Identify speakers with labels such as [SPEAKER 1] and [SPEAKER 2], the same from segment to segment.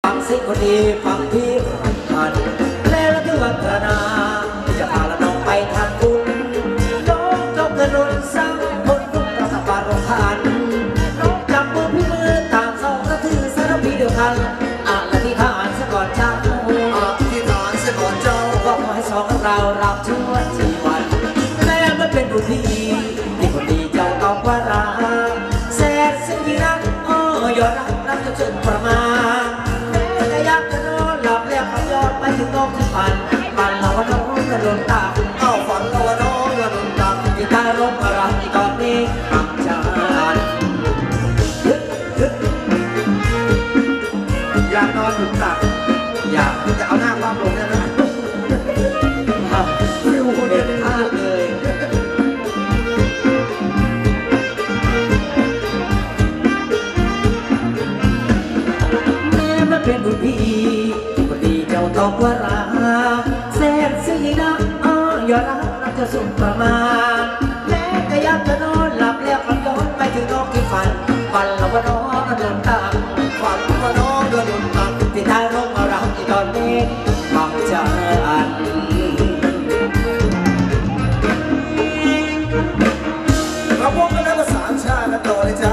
[SPEAKER 1] ฟังสิคนดีฟังพี่ผ่านแล้วที่วัฒนาจะพาละน้องไปทำบุญน้องจบกระโดดสร้างคนทุกประสบารโรงทานน้องจับมือพี่มือต่างสองกระถือสารพีเดียวกันอธิษฐานซะก่อนเจ้าอธิษฐานซะก่อนเจ้าก็ขอให้สองเรารับชั่วชีวันแล้วมันเป็นบุญที่ที่คนดีเจ้าต้องว่ารักแสนสิ่งที่รักยอดรักจะจนประมาณแต่อยากจะนอนหลับแล้วขับยอดไปถึงนอกที่ฝันเราว่าน้องกระโดดตามฝันเราว่าน้องกระโดดตามที่ตารมรักที่ตอนนี้ตั้งใจอยากนอนถึงตักอยากจะเอาหน้าความลงเนี่ยนะไม่รู้เด็ดพลาดเลยเป็นบุญพี่คนดีเจ้าตอบว่ารักแสนสีนะยอดรักจะสุดประมาณแม้ก็อยากจะนอนหลับแล้วก็ย้อนไปถึงน้องที่ฝันเราว่าน้องโดนตามฝันว่าน้องโดนตามที่ท้ายร่มเราที่ตอนนี้บังเจอันเราพบกันแล้วภาษาชาติกันต่อเลยจ้า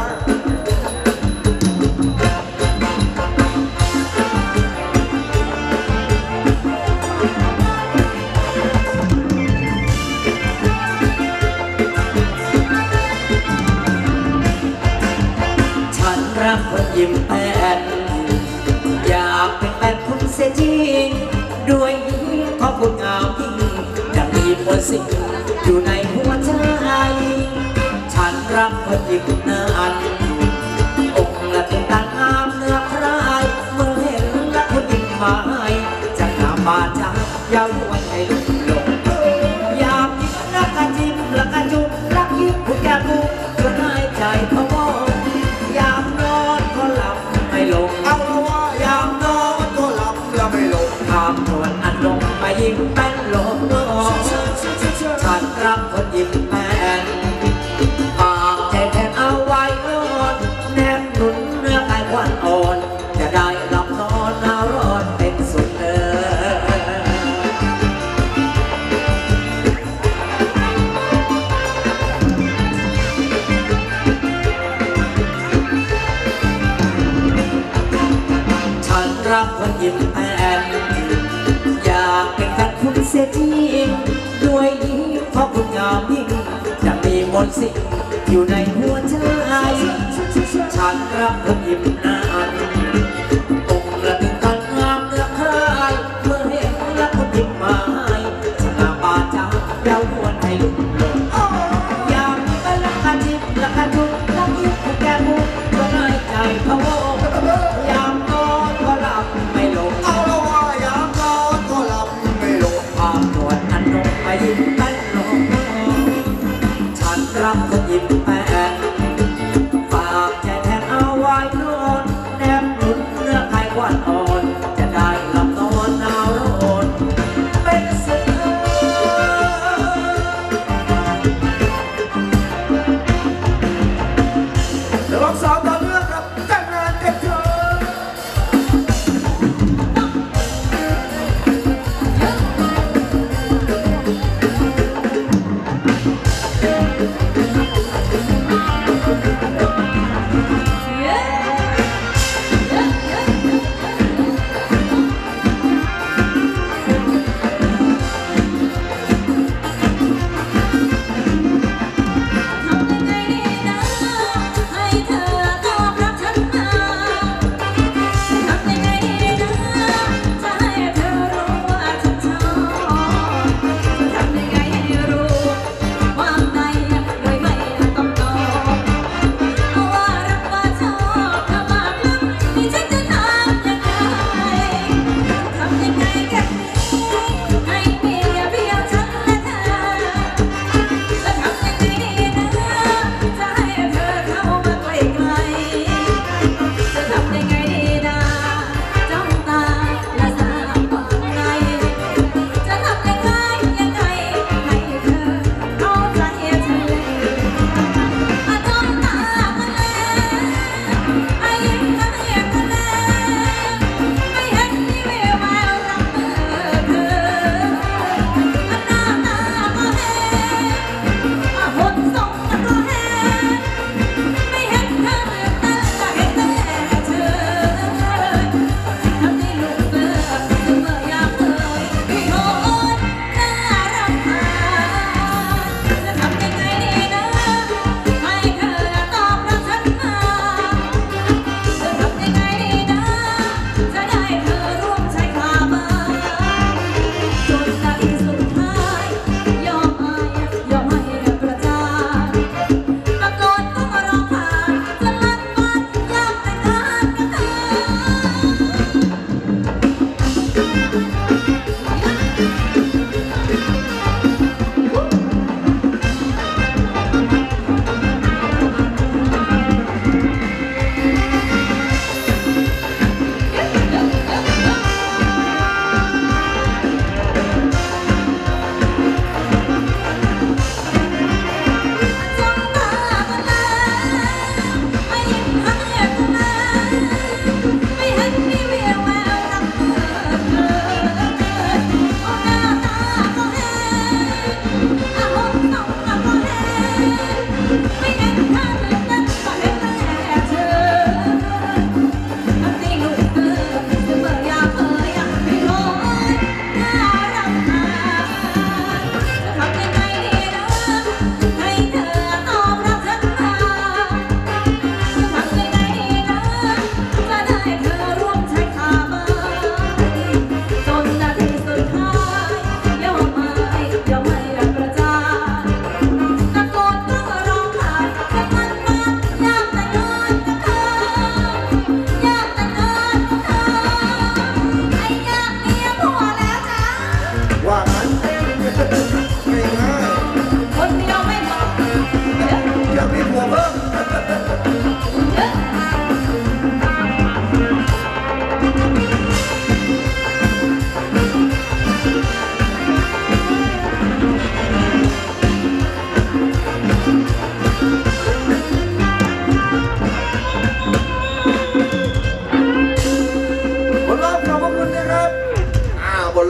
[SPEAKER 1] คนยิ้มแป้นอยากเป็นแฟนคุณเสียจริงด้วยยิ้มเพราะคุณงามยิ่งจะมีมนต์สิ่งอยู่ในหัวใจฉันรักคนยิ้มนานอกละถึงตางามเนื้อใครเมื่อเห็นและคนยิ้มมาให้จะหน้าบาดใจยาวด้วยให้ลุกลงอยากยิ้มรักกันยิ้มรักกันจุ๊บรักยิ้มคุณแก้มบุกจนหายใจพะวงเอาละว่ายามนอนก็หลับแล้วไม่ลงภาพนวลอันลงไปยิ้มแป้นลงฉันรักคนยิ้มแป้นปากใจแทนเอาไว้นอนแนบหนุนเนื้อกายควันอ่อนจะได้หลับนอนหนาวร้อนเป็นสุดรักคนยิ้มแป้นอยากเป็นแฟนคุณเสียจริงด้วยยิ้มเพราะคุณงามยิ่งจะมีมนต์สิ่งอยู่ในหัวใจฉันรักคนยิ้มนานองค์ละถึงกันงามเนื้อใครเมื่อเห็นรักคนยิ้มมาให้ชนะบาดใจยาวนวลให้ลุกลงอยากมีเป็นรักกันยิ้มรักกันทุกรักยิ้มแก้มมุกก็น่าใจพะวงยิ้มแป้นลงฉันรักคนยิ้มแป้นฝากใจแทนเอาไว้นอน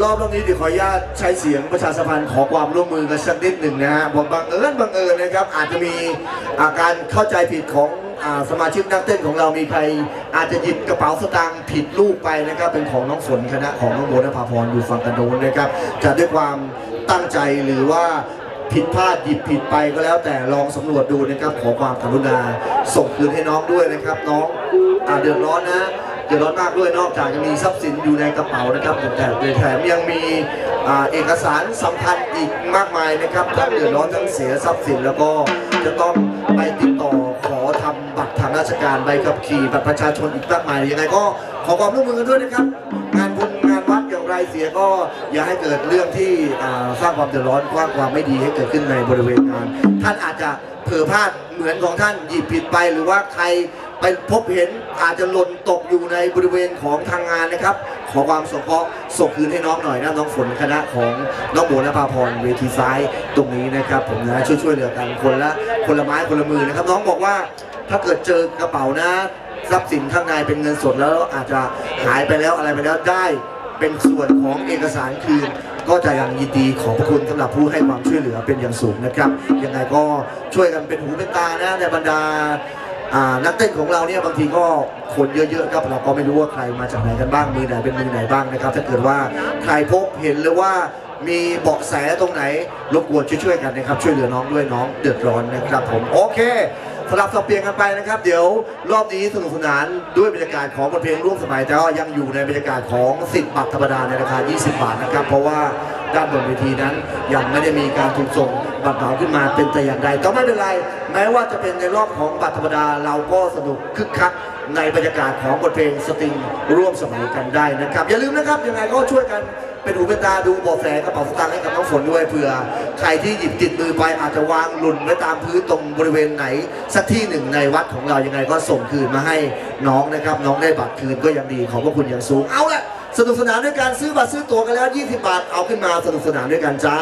[SPEAKER 2] รอบนี้เดี๋ยวขออนุญาตใช้เสียงประชาสัมพันธ์ขอความร่วมมือกันสักนิดหนึ่งนะฮะผมบังเอิญนะครับอาจจะมีอาการเข้าใจผิดของสมาชิกนักเต้นของเรามีใครอาจจะหยิบกระเป๋าสตางค์ผิดลูกไปนะครับเป็นของน้องฝนคณะของน้องโบนภาพรอยู่ฝั่งกันโน้นนะครับจะด้วยความตั้งใจหรือว่าผิดพลาดหยิบผิดไปก็แล้วแต่ลองสำรวจดูนะครับขอความกรุณาส่งคืนให้น้องด้วยนะครับน้องเดือดร้อนนะเดือดร้อนมากด้วยนอกจากจะมีทรัพย์สินอยู่ในกระเป๋านะครับแต่แถมยังมีเอกสารสำคัญอีกมากมายนะครับทั้งเดือดร้อนทั้งเสียทรัพย์สินแล้วก็จะต้องไปติดต่อขอทำบัตรทางราชการใบขับขี่บัตรประชาชนอีกมากมายยังไงก็ขอความร่วมมือกันด้วยนะครับงานบุญงานวัดอย่างไรเสียก็อย่าให้เกิดเรื่องที่สร้างความเดือดร้อนสร้างความไม่ดีให้เกิดขึ้นในบริเวณงานท่านอาจจะเผลอพลาดเหมือนของท่านหยิบผิดไปหรือว่าใครไปพบเห็นอาจจะหล่นตกอยู่ในบริเวณของทางงานนะครับขอความสงเคราะห์ส่งคืนให้น้องหน่อยนะน้องฝนคณะของน้องโบนภาพรเวทีซ้ายตรงนี้นะครับผมนะช่วยเหลือกันคนละไม้คนละมือนะครับน้องบอกว่าถ้าเกิดเจอกระเป๋านะทรัพย์สินข้างในเป็นเงินสดแล้วอาจจะหายไปแล้วอะไรไปแล้วได้เป็นส่วนของเอกสารคืนก็จะยังยินดีขอบพระคุณสำหรับผู้ให้ความช่วยเหลือเป็นอย่างสูงนะครับยังไงก็ช่วยกันเป็นหูเป็นตานะในบรรดานักเต้นของเราเนี่ยบางทีก็คนเยอะๆครับเราก็ไม่รู้ว่าใครมาจากไหนกันบ้างมือไหนเป็นมือไหนบ้างนะครับถ้าเกิดว่าใครพบเห็นหรือว่ามีเบาะแสตรงไหนรบกวนช่วยกันนะครับช่วยเหลือน้องด้วยน้องเดือดร้อนนะครับผมโอเคสลับสับเปลี่ยนกันไปนะครับเดี๋ยวรอบนี้สนุกสนานด้วยบรรยากาศของบทเพลงร่วมสมัยแต่ก็ยังอยู่ในบรรยากาศของ10 บาทธรรมดาในราคา20 บาทนะครับเพราะว่าด้านบนเวทีนั้นยังไม่ได้มีการถูกส่งบัตรเหมาขึ้นมาเป็นแต่อย่างใดก็ไม่เป็นไรแม้ว่าจะเป็นในรอบของบัตรธรรมดาเราก็สนุกคึกคักในบรรยากาศของบทเพลงสตริงร่วมสมัยกันได้นะครับอย่าลืมนะครับยังไงก็ช่วยกันเป็นหูเป็นตาดูเบาะแสกระเป๋าสตางค์ให้กับน้องฝนด้วยเผื่อใครที่หยิบติดมือไปอาจจะวางหล่นไว้ตามพื้นตรงบริเวณไหนสักที่หนึ่งในวัดของเรายังไงก็ส่งคืนมาให้น้องนะครับน้องได้บัตรคืนก็ยังดีขอบพระคุณอย่างสูงเอาละสนุกสนานด้วยการซื้อบัตรซื้อตั๋วกันแล้ว20 บาทเอาขึ้นมาสนุกสนานด้วยกันจ้า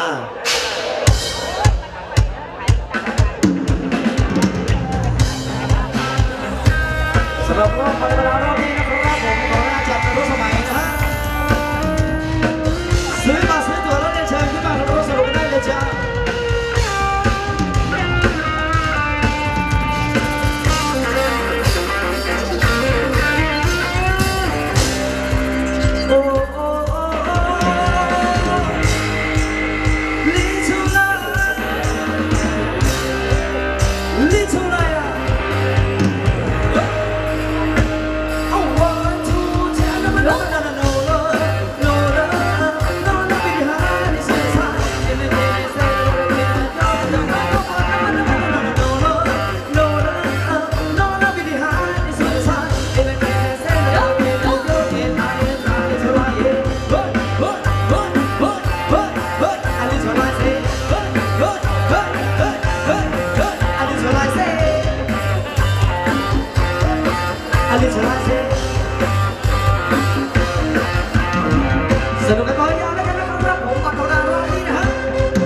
[SPEAKER 2] สำหรับรอบรอบนี้นะครับผมขออนุญาตจัดเป็นรุ่นสมัยนะฮะซื้อบัตรซื้อตั๋วแล้วเรียนเชิญขึ้นมาแล้วร่วมสนุกกันได้เลยจ้าสนุกกันต่อยาวแล้วกันนะครับผมบัตรธรรมดารอบนี้นะฮะ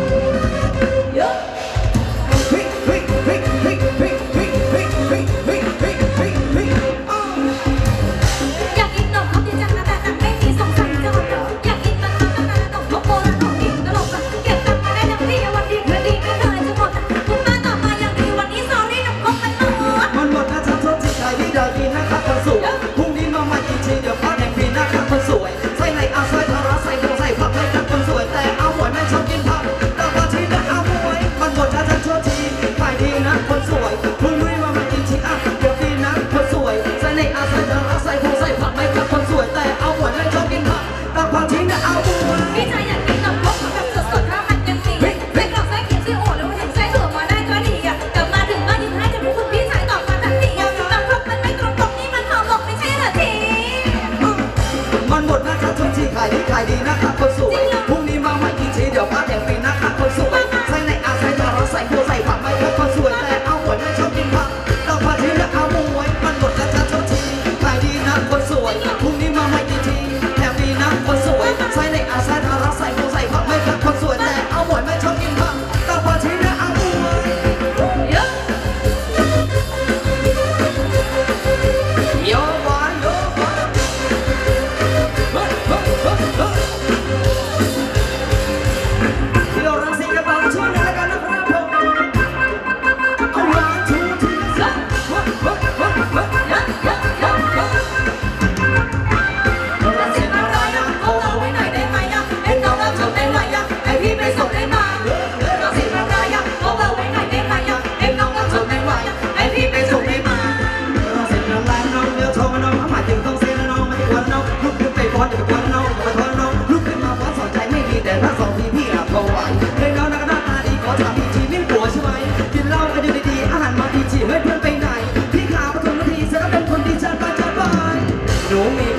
[SPEAKER 3] อยากกินนมเขากินจังนะแต่ไม่มีสงสัยจะมาอยากกินมันมาต้องนมโบราณของกินตลกเก็บตังค์มาได้ทั้งทีวันดีคืนดีก็เลยจะหมดคุณมาต่อมาอย่างดีวันนี้สอรี่นมคงมันหมดนะจ๊ะโทษที่ใครที่เดินกินนะครับคนสวยพรุ่งนี้มาใหม่อีกทีเดี๋ยวฟ้าแดงปีนะครับคนสวยใส่ในอาใส่ทาราใส่ผักให้กับคนสวยแต่เอาหวยไม่ชอบกินผักแต่พอทีนะเอาหวยมันหมดนะจ๊ะโทษทีขายดีนะคนสวยพรุ่งนี้มาใหม่อีกทีอ่ะเดี๋ยวปีนะคนสวยใส่ในอาใส่ทาราใส่ผักให้กับคนสวยแต่เอาหวยไม่ชอบกินผักแต่พอทีนะเอาหวยพี่ชายอยากกินนมพกแบบสดๆถ้ามันยังดีไม่กรอกไส้เค็มไส้โอ่หรือว่าเห็นไส้ถั่วมาได้ก็ดีอ่ะกลับมาถึงบ้านยิ้มให้จะพูดคุณพี่ชายตอบมาทันทีอ่ะแต่พกมันไม่ตรงปกนี่มันหอมหมกไม่ใช่เหรอทีมันหมดนะจ๊ะทุกทีขายดีนะครับคนสวยพรุ่งนี้มาใหม่อีกทีเดี๋ยวฟ้าแดงปีนะครับคนสวยใส่ในอาใส่ทาราใส่ผักไม่ครับคนสวยแต่เอาหวยไม่ชอบกินผักแต่พอทีนะเอาหวยมันหมดนะจ๊ะทุกทีขายดีนะคนสวยพรุ่งนี้มาใหม่อีกทีแถมดีนะคนสวยใส่ในอาใส่ทาราใส่ผักไม่ครับคนสวยแต่เอาหวยไม่ชอบกินผักแต่พอทีนะเอาหวยโยบายโยบาย
[SPEAKER 1] หนูมี